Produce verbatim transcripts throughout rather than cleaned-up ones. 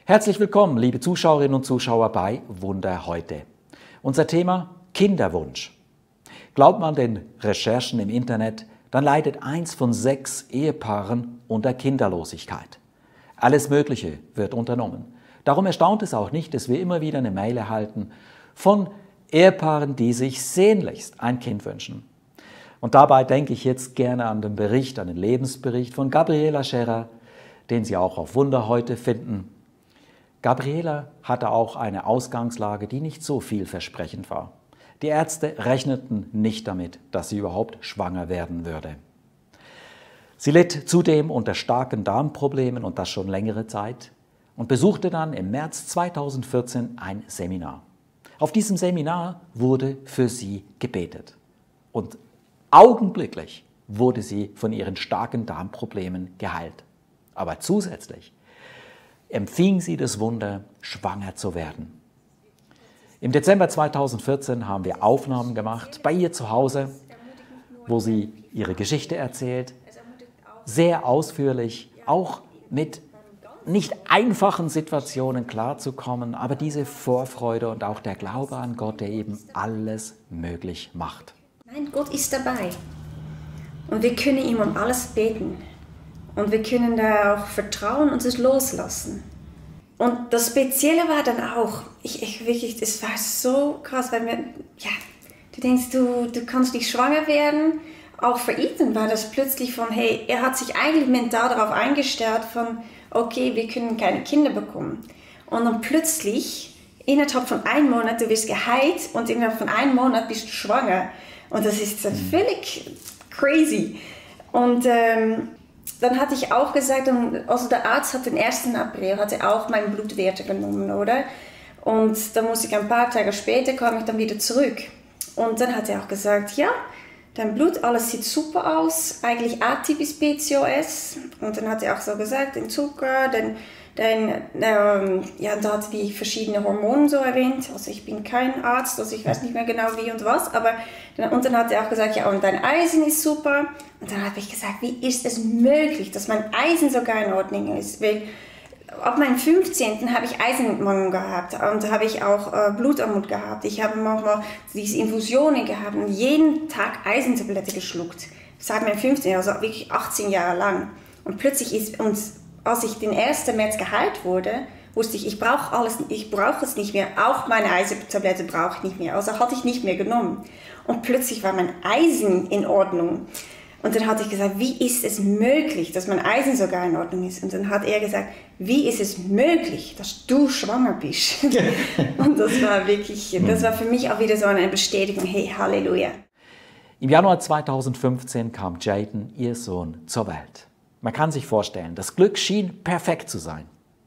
Herzlich willkommen, liebe Zuschauerinnen und Zuschauer bei Wunder heute. Unser Thema Kinderwunsch. Glaubt man den Recherchen im Internet, dann leidet eins von sechs Ehepaaren unter Kinderlosigkeit. Alles Mögliche wird unternommen. Darum erstaunt es auch nicht, dass wir immer wieder eine Mail erhalten von Ehepaaren, die sich sehnlichst ein Kind wünschen. Und dabei denke ich jetzt gerne an den Bericht, an den Lebensbericht von Gabriela Scherer, den Sie auch auf Wunder heute finden. Gabriela hatte auch eine Ausgangslage, die nicht so vielversprechend war. Die Ärzte rechneten nicht damit, dass sie überhaupt schwanger werden würde. Sie litt zudem unter starken Darmproblemen und das schon längere Zeit und besuchte dann im März zweitausendvierzehn ein Seminar. Auf diesem Seminar wurde für sie gebetet und augenblicklich wurde sie von ihren starken Darmproblemen geheilt. Aber zusätzlich empfing sie das Wunder, schwanger zu werden. Im Dezember zweitausendvierzehn haben wir Aufnahmen gemacht bei ihr zu Hause, wo sie ihre Geschichte erzählt, sehr ausführlich, auch mit nicht einfachen Situationen klarzukommen, aber diese Vorfreude und auch der Glaube an Gott, der eben alles möglich macht. Nein, Gott ist dabei und wir können ihm um alles beten. Und wir können da auch vertrauen und es loslassen. Und das Spezielle war dann auch, ich, ich wirklich, es war so krass, weil wir, ja, du denkst, du, du kannst nicht schwanger werden. Auch für Ethan war das plötzlich von, hey, er hat sich eigentlich mental darauf eingestellt von, okay, wir können keine Kinder bekommen. Und dann plötzlich, innerhalb von einem Monat, du wirst geheilt und innerhalb von einem Monat bist du schwanger. Und das ist völlig crazy. Und ähm, dann hatte ich auch gesagt, also der Arzt hat den ersten April, hatte auch meine Blutwerte genommen, oder? Und dann musste ich ein paar Tage später, kam ich dann wieder zurück. Und dann hat er auch gesagt, ja, dein Blut, alles sieht super aus, eigentlich atypisch P C O S. Und dann hat er auch so gesagt, den Zucker, den, den, ähm, ja, da hat er die verschiedenen Hormone so erwähnt. Also ich bin kein Arzt, also ich weiß nicht mehr genau wie und was, aber und dann hat er auch gesagt, ja, und dein Eisen ist super. Und dann habe ich gesagt, wie ist es möglich, dass mein Eisen sogar in Ordnung ist? Weil ab meinem fünfzehnten habe ich Eisenmangel gehabt und habe ich auch äh, Blutarmut gehabt. Ich habe manchmal diese Infusionen gehabt und jeden Tag Eisentablette geschluckt. Seit meinem fünfzehnten, also wirklich achtzehn Jahre lang. Und plötzlich ist uns, als ich den ersten März geheilt wurde, wusste ich, ich brauche alles, ich brauche es nicht mehr. Auch meine Eisentablette brauche ich nicht mehr. Also hatte ich nicht mehr genommen. Und plötzlich war mein Eisen in Ordnung. Und dann hatte ich gesagt, wie ist es möglich, dass mein Eisen sogar in Ordnung ist? Und dann hat er gesagt, wie ist es möglich, dass du schwanger bist? Und das war wirklich, das war für mich auch wieder so eine Bestätigung, hey, Halleluja. Im Januar zweitausendfünfzehn kam Jaden, ihr Sohn, zur Welt. Man kann sich vorstellen, das Glück schien perfekt zu sein.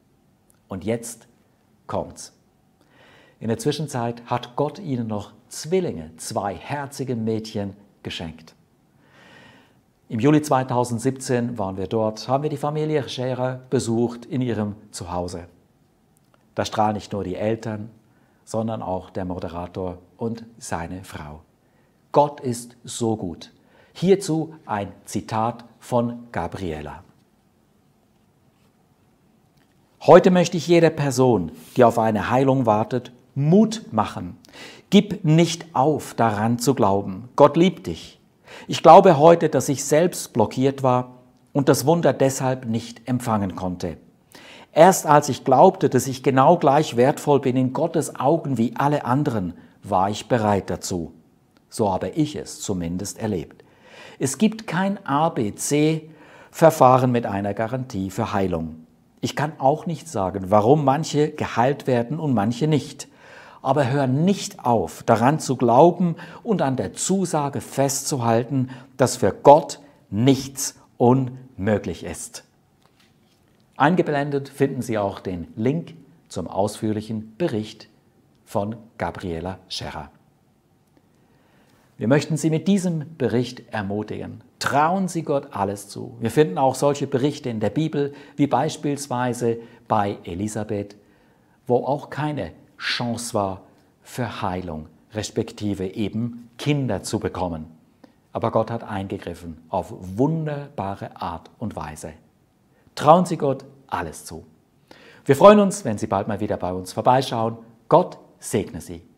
Und jetzt kommt's. In der Zwischenzeit hat Gott ihnen noch Zwillinge, zwei herzige Mädchen, geschenkt. Im Juli zweitausendsiebzehn waren wir dort, haben wir die Familie Scherer besucht in ihrem Zuhause. Da strahlen nicht nur die Eltern, sondern auch der Moderator und seine Frau. Gott ist so gut. Hierzu ein Zitat von Gabriela. Heute möchte ich jeder Person, die auf eine Heilung wartet, Mut machen. Gib nicht auf, daran zu glauben. Gott liebt dich. Ich glaube heute, dass ich selbst blockiert war und das Wunder deshalb nicht empfangen konnte. Erst als ich glaubte, dass ich genau gleich wertvoll bin in Gottes Augen wie alle anderen, war ich bereit dazu. So habe ich es zumindest erlebt. Es gibt kein A B C-Verfahren mit einer Garantie für Heilung. Ich kann auch nicht sagen, warum manche geheilt werden und manche nicht. Aber hör nicht auf, daran zu glauben und an der Zusage festzuhalten, dass für Gott nichts unmöglich ist. Eingeblendet finden Sie auch den Link zum ausführlichen Bericht von Gabriela Scherer. Wir möchten Sie mit diesem Bericht ermutigen. Trauen Sie Gott alles zu. Wir finden auch solche Berichte in der Bibel, wie beispielsweise bei Elisabeth, wo auch keine Chance war für Heilung, respektive eben Kinder zu bekommen. Aber Gott hat eingegriffen auf wunderbare Art und Weise. Trauen Sie Gott alles zu. Wir freuen uns, wenn Sie bald mal wieder bei uns vorbeischauen. Gott segne Sie.